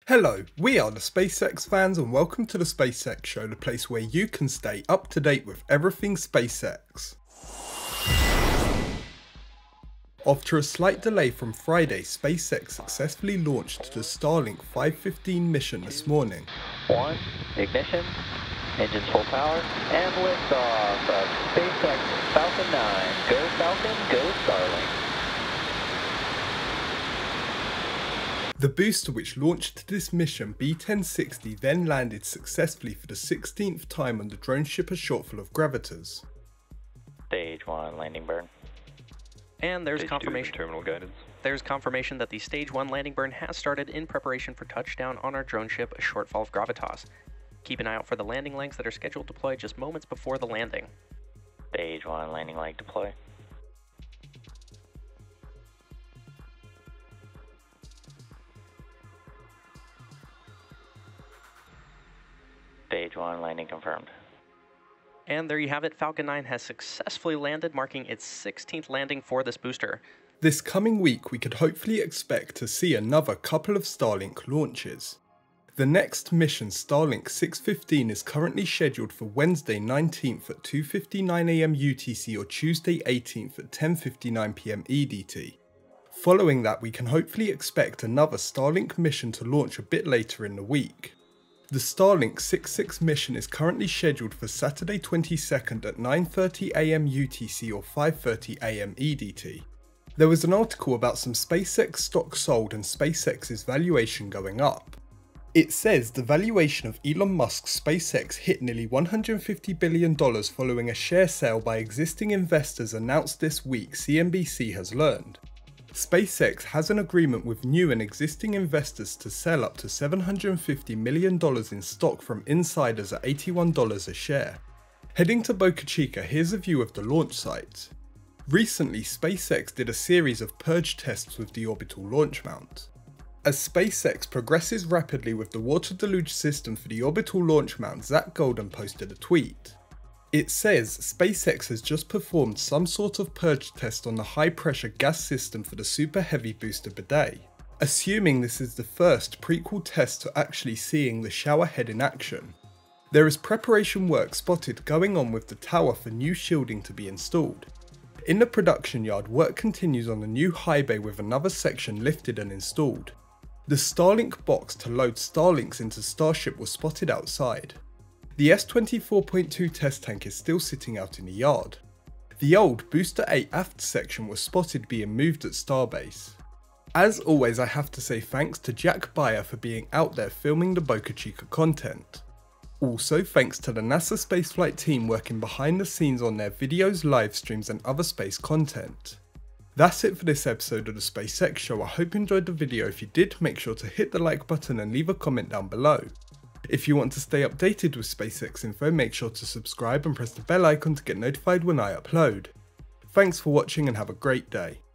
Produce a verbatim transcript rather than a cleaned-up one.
Hello, we are the SpaceX fans and welcome to the SpaceX Show, the place where you can stay up to date with everything SpaceX. After a slight delay from Friday, SpaceX successfully launched the Starlink five fifteen mission this morning. One, ignition, engines full power, and liftoff of SpaceX Falcon nine. Go Falcon, go Starlink. The booster which launched this mission, B ten sixty, then landed successfully for the sixteenth time on the drone ship a shortful of gravitors. Stage one landing burn. And there's Stage confirmation. Two, terminal guidance. There's confirmation that the stage one landing burn has started in preparation for touchdown on our drone ship, a shortfall of gravitas. Keep an eye out for the landing legs that are scheduled to deploy just moments before the landing. Stage one landing leg deploy. Stage one landing confirmed. And there you have it, Falcon nine has successfully landed, marking its sixteenth landing for this booster. This coming week we could hopefully expect to see another couple of Starlink launches. The next mission, Starlink six fifteen, is currently scheduled for Wednesday nineteenth at two fifty-nine a m U T C or Tuesday eighteenth at ten fifty-nine p m E D T. Following that, we can hopefully expect another Starlink mission to launch a bit later in the week. The Starlink sixty-six mission is currently scheduled for Saturday twenty-second at nine thirty a m U T C or five thirty a m E D T. There was an article about some SpaceX stock sold and SpaceX's valuation going up. It says the valuation of Elon Musk's SpaceX hit nearly one hundred fifty billion dollars following a share sale by existing investors announced this week, C N B C has learned. SpaceX has an agreement with new and existing investors to sell up to seven hundred fifty million dollars in stock from insiders at eighty-one dollars a share. Heading to Boca Chica, here's a view of the launch site. Recently, SpaceX did a series of purge tests with the Orbital launch mount. As SpaceX progresses rapidly with the water deluge system for the Orbital launch mount, Zach Golden posted a tweet. It says SpaceX has just performed some sort of purge test on the high pressure gas system for the Super Heavy booster bidet, assuming this is the first prequel test to actually seeing the shower head in action. There is preparation work spotted going on with the tower for new shielding to be installed. In the production yard, work continues on the new high bay with another section lifted and installed. The Starlink box to load Starlinks into Starship was spotted outside. The S twenty-four point two test tank is still sitting out in the yard. The old Booster eight aft section was spotted being moved at Starbase. As always, I have to say thanks to Jack Bayer for being out there filming the Boca Chica content. Also thanks to the NASA spaceflight team working behind the scenes on their videos, live streams and other space content. That's it for this episode of the SpaceX Show. I hope you enjoyed the video. If you did, make sure to hit the like button and leave a comment down below. If you want to stay updated with SpaceX info, make sure to subscribe and press the bell icon to get notified when I upload. Thanks for watching and have a great day.